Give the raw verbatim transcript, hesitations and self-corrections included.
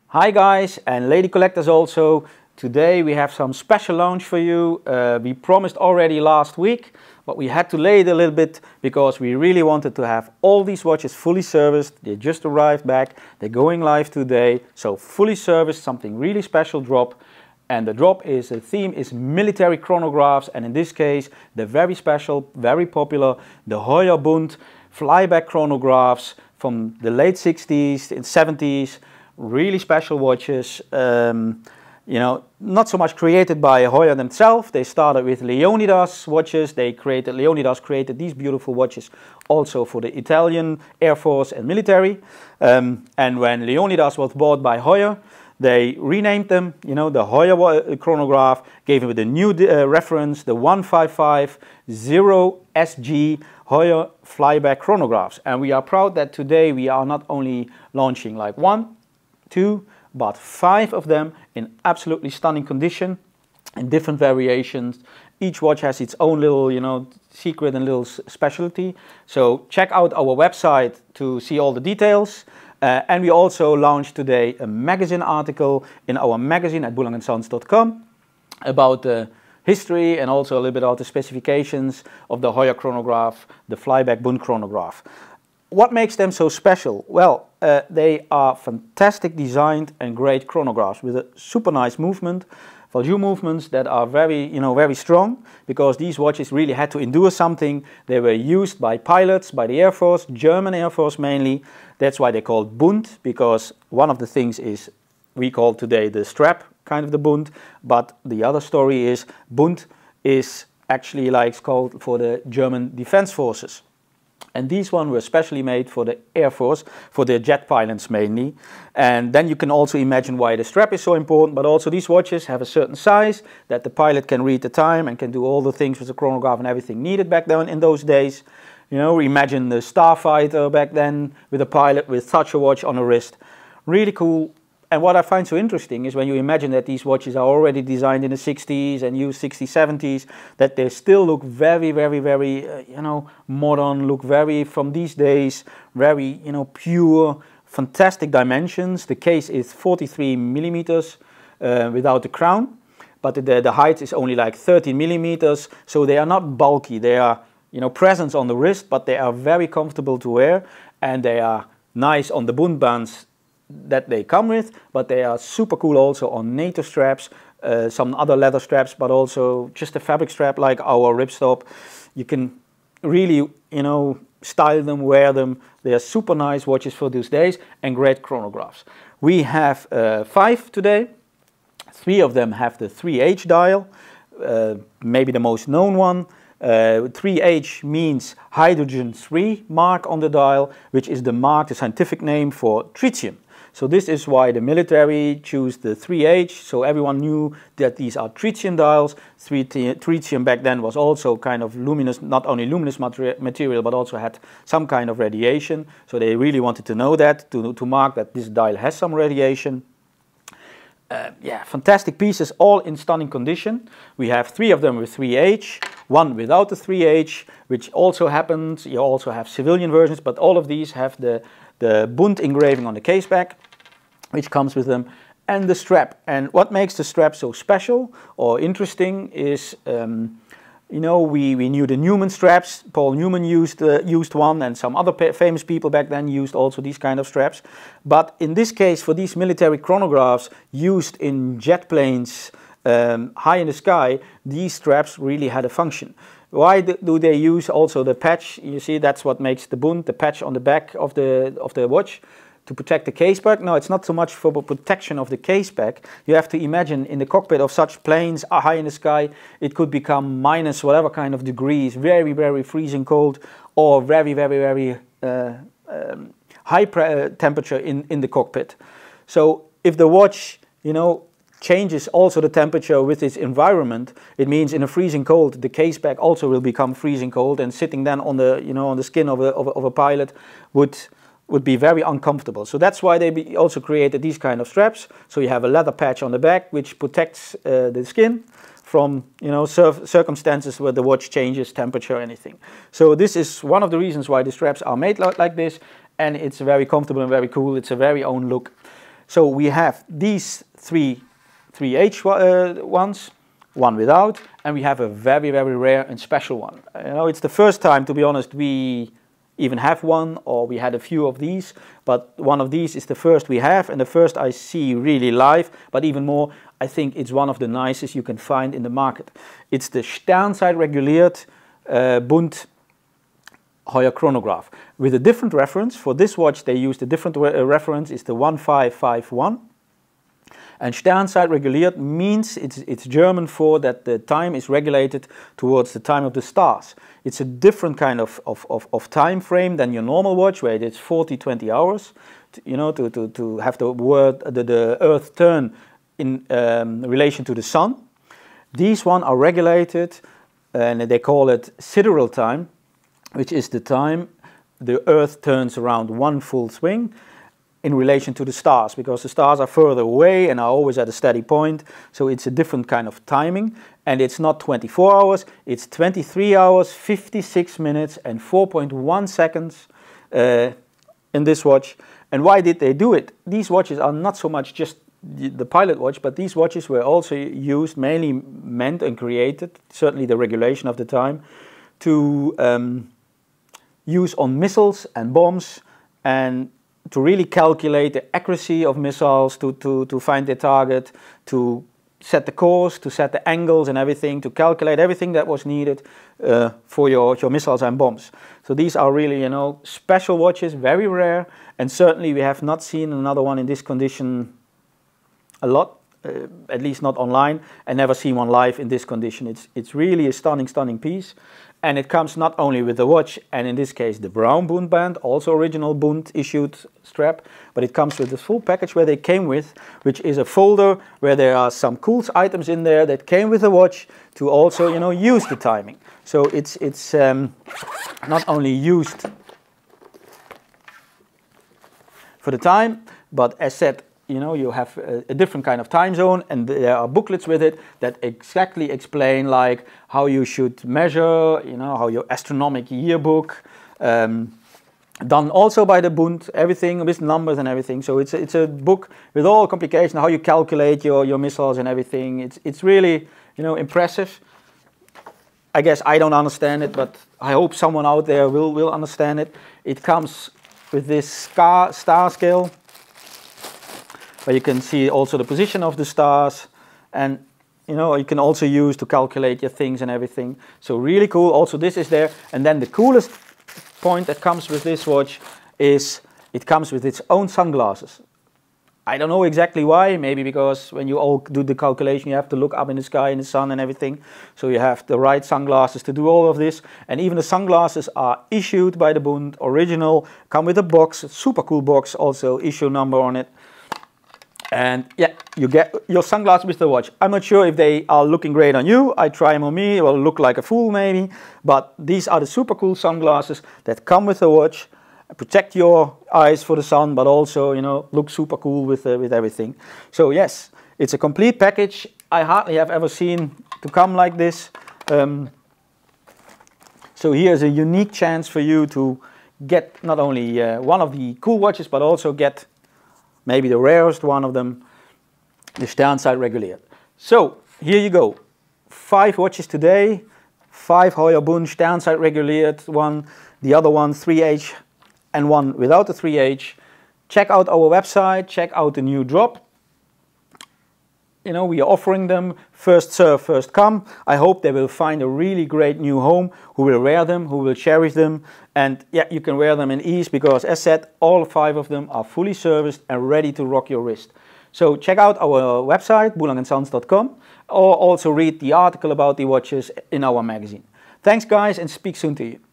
Hi guys and lady collectors also. Today we have some special launch for you. Uh, we promised already last week, but we had to lay it a little bit because we really wanted to have all these watches fully serviced. They just arrived back, they're going live today. So fully serviced, something really special drop. And the drop is, the theme is military chronographs, and in this case the very special, very popular, the Heuer Bund Flyback Chronographs from the late sixties and seventies. Really special watches, um, you know, not so much created by Heuer themselves. They started with Leonidas watches. They created, Leonidas created these beautiful watches also for the Italian Air Force and military. Um, and when Leonidas was bought by Heuer, they renamed them, you know, the Heuer chronograph, gave it a new uh, reference, the one five five zero S G Heuer Flyback Chronographs. And we are proud that today we are not only launching like one, two, but five of them in absolutely stunning condition, in different variations. Each watch has its own little, you know, secret and little specialty. So check out our website to see all the details. Uh, and we also launched today a magazine article in our magazine at bulang and sons dot com about the history and also a little bit about the specifications of the Heuer chronograph, the Flyback Bund chronograph. What makes them so special? Well, uh, they are fantastic designed and great chronographs with a super nice movement, value movements that are very, you know, very strong, because these watches really had to endure something. They were used by pilots, by the Air Force, German Air Force mainly. That's why they're called Bund, because one of the things is we call today the strap, kind of the Bund, but the other story is Bund is actually like called for the German Defense Forces. And these ones were specially made for the Air Force, for the jet pilots mainly. And then you can also imagine why the strap is so important, but also these watches have a certain size that the pilot can read the time and can do all the things with the chronograph and everything needed back then in those days. You know, imagine the starfighter back then with a pilot with such a watch on a wrist. Really cool. And what I find so interesting is when you imagine that these watches are already designed in the sixties and used sixties, seventies, that they still look very, very, very, uh, you know, modern, look very, from these days, very, you know, pure, fantastic dimensions. The case is forty-three millimeters uh, without the crown, but the, the height is only like thirteen millimeters, so they are not bulky. They are, you know, presence on the wrist, but they are very comfortable to wear, and they are nice on the Bund bands that they come with, but they are super cool also on NATO straps, uh, some other leather straps, but also just a fabric strap like our ripstop. You can really, you know, style them, wear them. They are super nice watches for these days and great chronographs. We have uh, five today. Three of them have the three H dial, uh, maybe the most known one. Uh, three H means hydrogen three mark on the dial, which is the mark, the scientific name for tritium. So this is why the military choose the three H, so everyone knew that these are tritium dials. Tritium back then was also kind of luminous, not only luminous material, but also had some kind of radiation. So they really wanted to know that, to, to mark that this dial has some radiation. Uh, yeah, fantastic pieces, all in stunning condition. We have three of them with three H, one without the three H, which also happens. You also have civilian versions, but all of these have the, the Bund engraving on the case back, which comes with them, and the strap. And what makes the strap so special or interesting is, um, you know, we, we knew the Newman straps. Paul Newman used, uh, used one, and some other famous people back then used also these kind of straps. But in this case, for these military chronographs used in jet planes um, high in the sky, these straps really had a function. Why do they use also the patch? You see, that's what makes the Bund, the patch on the back of the, of the watch, to protect the case back. No, it's not so much for protection of the case back. You have to imagine in the cockpit of such planes high in the sky, it could become minus whatever kind of degrees, very, very freezing cold, or very, very, very uh, um, high uh, temperature in, in the cockpit. So if the watch, you know, changes also the temperature with its environment, it means in a freezing cold, the case back also will become freezing cold, and sitting then on the, you know, on the skin of a, of a, of a pilot would would be very uncomfortable. So that's why they be also created these kind of straps. So you have a leather patch on the back which protects uh, the skin from, you know, circumstances where the watch changes temperature or anything. So this is one of the reasons why the straps are made like this, and it's very comfortable and very cool. It's a very own look. So we have these three three H uh, ones, one without, and we have a very, very rare and special one. You know, it's the first time, to be honest, we even have one, or we had a few of these, but one of these is the first we have, and the first I see really live, but even more, I think it's one of the nicest you can find in the market. It's the Sternzeit Reguliert uh, Bund Heuer Chronograph, with a different reference. For this watch they used a different uh, reference, it's the one five five one. And Sternzeit Reguliert means, it's, it's German for that the time is regulated towards the time of the stars. It's a different kind of, of, of, of time frame than your normal watch, where it's forty, twenty hours, to, you know, to, to, to have the, word, the, the Earth turn in um, relation to the Sun. These one are regulated, and they call it sidereal time, which is the time the Earth turns around one full swing in relation to the stars, because the stars are further away and are always at a steady point, so it's a different kind of timing, and it's not twenty-four hours, it's twenty-three hours, fifty-six minutes and four point one seconds uh, in this watch. And why did they do it? These watches are not so much just the pilot watch, but these watches were also used, mainly meant and created, certainly the regulation of the time, to um, use on missiles and bombs, and to really calculate the accuracy of missiles, to, to, to find their target, to set the course, to set the angles and everything, to calculate everything that was needed uh, for your, your missiles and bombs. So these are really, you know, special watches, very rare, and certainly we have not seen another one in this condition a lot, uh, at least not online, and never seen one live in this condition. It's, it's really a stunning, stunning piece. And it comes not only with the watch, and in this case the brown Bund band, also original Bund issued strap, but it comes with the full package where they came with, which is a folder where there are some cool items in there that came with the watch to also, you know, use the timing. So it's, it's um, not only used for the time, but as said, you know, you have a, a different kind of time zone, and there are booklets with it that exactly explain like how you should measure, you know, how your astronomic yearbook, um, done also by the Bund, everything with numbers and everything. So it's a, it's a book with all complications, how you calculate your, your missiles and everything. It's, it's really, you know, impressive. I guess I don't understand it, but I hope someone out there will, will understand it. It comes with this star, star scale, where you can see also the position of the stars, and you know, you can also use to calculate your things and everything. So really cool. Also this is there, and then the coolest point that comes with this watch is it comes with its own sunglasses. I don't know exactly why, maybe because when you all do the calculation you have to look up in the sky in the sun and everything, so you have the right sunglasses to do all of this. And even the sunglasses are issued by the Bund, original, come with a box, a super cool box, also issue number on it. And yeah, you get your sunglasses with the watch. I'm not sure if they are looking great on you. I try them on me, it will look like a fool maybe. But these are the super cool sunglasses that come with the watch. Protect your eyes for the sun, but also, you know, look super cool with, uh, with everything. So yes, it's a complete package. I hardly have ever seen to come like this. Um, so here's a unique chance for you to get not only uh, one of the cool watches, but also get maybe the rarest one of them, the Sternzeit Reguliert. So, here you go. Five watches today, five Heuer Bund Sternzeit Reguliert, one, the other one three H, and one without the three H. Check out our website, check out the new drop. You know, we are offering them first serve, first come. I hope they will find a really great new home, who will wear them, who will cherish them. And yeah, you can wear them in ease, because as said, all five of them are fully serviced and ready to rock your wrist. So check out our website, bulang and sons dot com, or also read the article about the watches in our magazine. Thanks guys, and speak soon to you.